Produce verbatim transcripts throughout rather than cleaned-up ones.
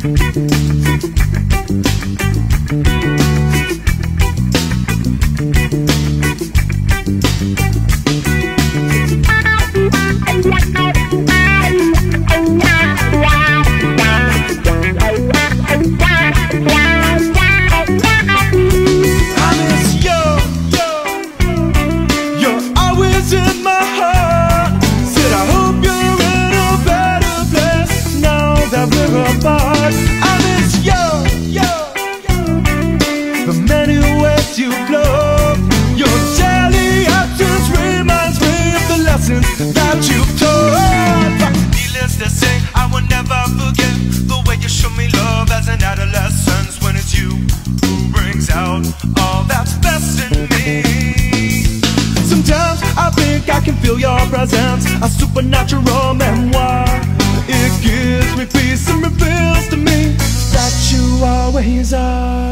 That you've told. Needless to say, I will never forget the way you show me love as an adolescent. When it's you who brings out all that's best in me. Sometimes I think I can feel your presence, a supernatural memoir. It gives me peace and reveals to me that you always are.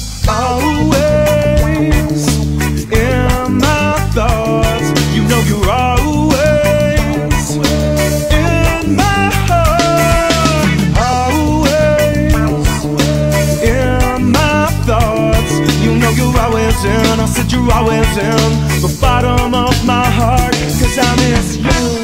Always in my thoughts. You know you're always in my heart. Always in my thoughts. You know you're always in. I said you're always in the bottom of my heart, 'cause I miss you.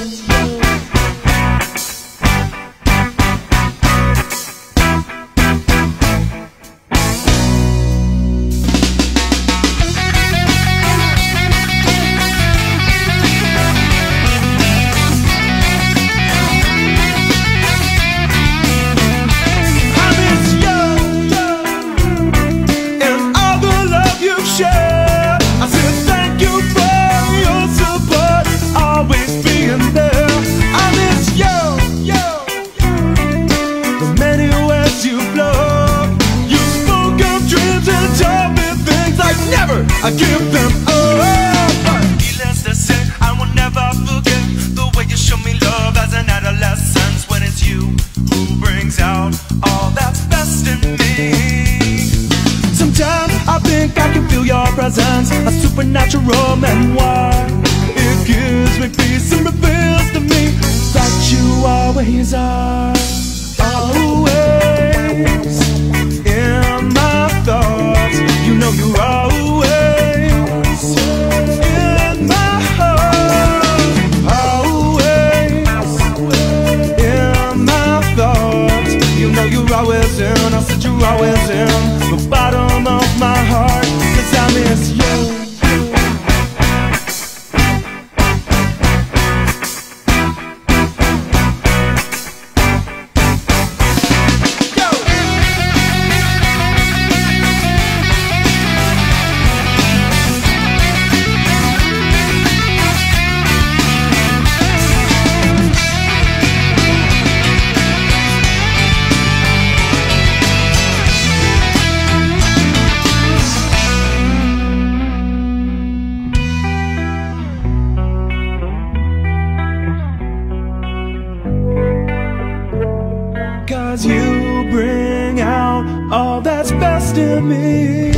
I give them up. Needless to say, I will never forget the way you show me love as an adolescent. When it's you who brings out all that's best in me. Sometimes I think I can feel your presence, a supernatural memoir. It gives me peace and reveals to me that you always are. Always in my thoughts. You know you're always in my heart. Always in my thoughts. You know you're always in. I said you're always in the bottom of my heart, 'cause I miss you. You bring out all that's best in me.